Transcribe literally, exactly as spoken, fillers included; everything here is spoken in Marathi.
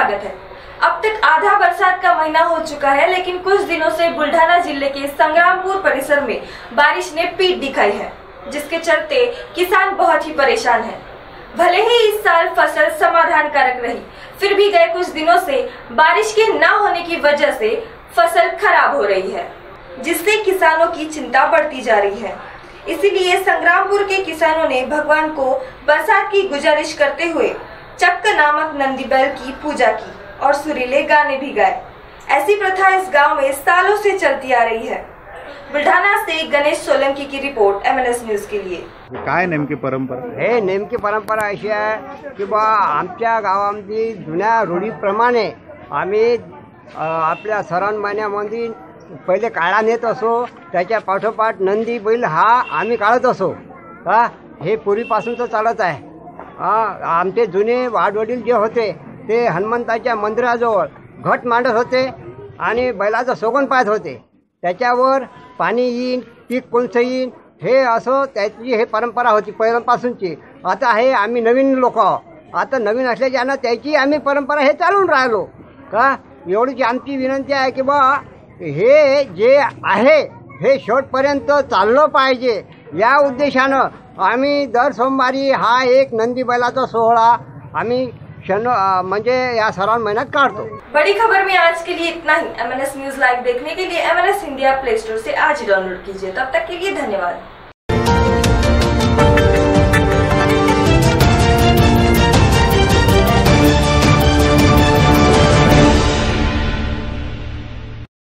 स्वागत है। अब तक आधा बरसात का महीना हो चुका है, लेकिन कुछ दिनों से बुल्ढाना जिले के संग्रामपुर परिसर में बारिश ने पीठ दिखाई है, जिसके चलते किसान बहुत ही परेशान हैं। भले ही इस साल फसल समाधान कारक रही, फिर भी गए कुछ दिनों से बारिश के न होने की वजह से फसल खराब हो रही है, जिससे किसानों की चिंता बढ़ती जा रही है। इसीलिए संग्रामपुर के किसानों ने भगवान को बरसात की गुजारिश करते हुए चक्क नामक नंदी बैल की पूजा की और सुरीले गाने भी गाए। ऐसी प्रथा इस गांव में सालों से चलती आ रही है। बुलढाणा से गणेश सोलंकी की report M N S news के लिए। काय नेमकी परंपरा? हे नेमकी परंपरा अशी आहे की बा आमच्या गावामध्ये जुन्या रूढीप्रमाणे आम्ही आपल्या सण महिन्यामध्ये पहिले काळा नेत असो, त्याच्या पाठोपाठ नंदी बैल हा आम्ही काढत असो का, हे पूर्वीपासूनच चालत आहे। आमचे जुने वाडवडील जे होते ते हनुमंताच्या मंदिराजवळ घट मांडत होते आणि बैलाचं सोगन पाहत होते। त्याच्यावर पाणी येईन, पीक कोणचं येईन, हे असं त्याची हे परंपरा होती पहिल्यापासूनची। आता हे आम्ही नवीन लोक आहोत, आता नवीन असल्याच्यानं त्याची आम्ही परंपरा हे चालून राहिलो का। एवढीची आमची विनंती आहे की बा हे जे आहे हे शेवटपर्यंत चाललं पाहिजे। या उद्देशानं आम्ही दर सोमवारी हा एक नंदी बैलाचा सोहळा आम्ही शन म्हणजे या श्रावण महीन्यात काढतो। बड़ी खबर में आज के लिए इतना ही। M N S news live देखने के लिए M N S Hindi app play store से आज ही डाउनलोड कीजिए। तब तक के लिए धन्यवाद।